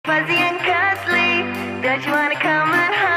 Fuzzy and cuddly, don't you wanna come and hug?